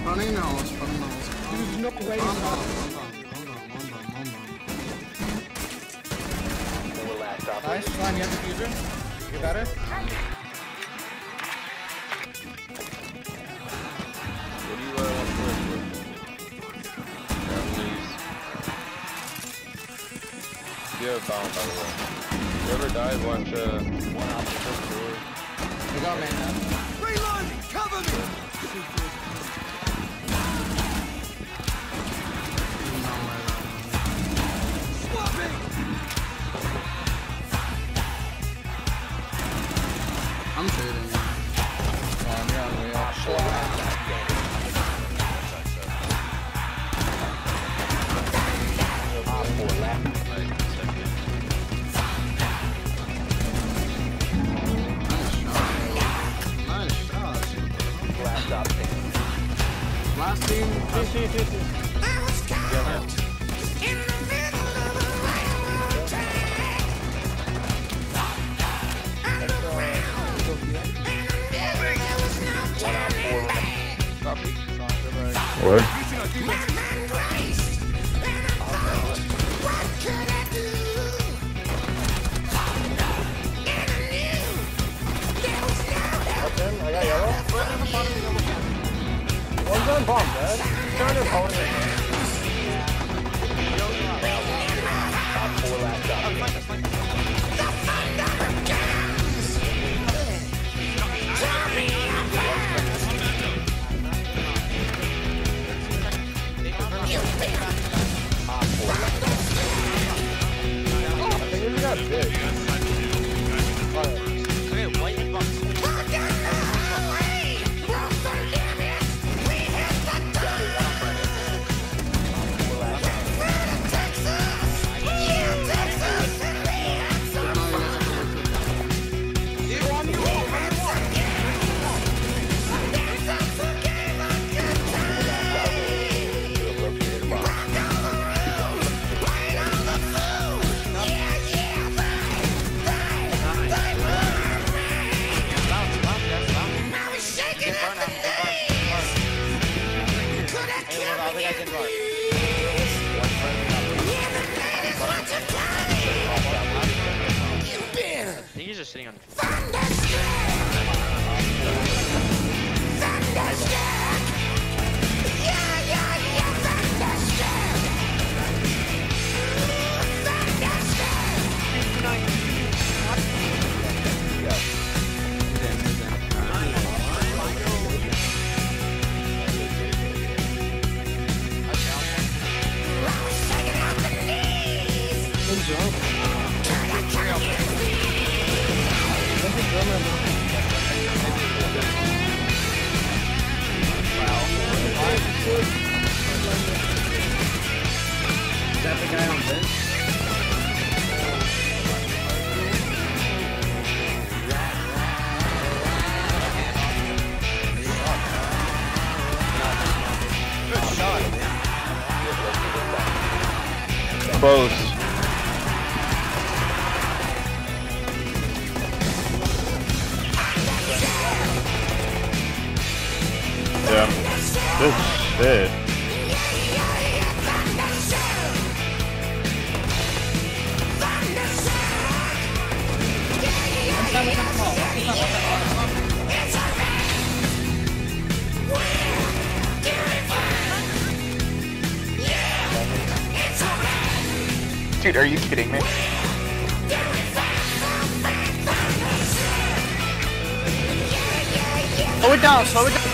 Running nose, running nose. There's no way. Calm down. Nice, Slime, you have the fuser. You better? What do you want to work with? You have a bomb, by the way. Whoever dies, watch one option. We got man now. Reload! Cover me! Swapping! I'm trading. You're on wheel. Nice shot. Last team. What? I got yellow. One's on bomb, Dad. He's trying to opponent. I think we got big. I think he's just sitting on. Is that the guy on bench? Close. Yeah. Good shit. Dude, are you kidding me? Slow it down, slow it down.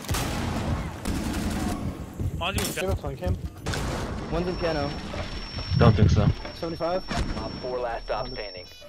Give us one, Kim. One's in piano. Don't think so. 75. 4 last stop standing.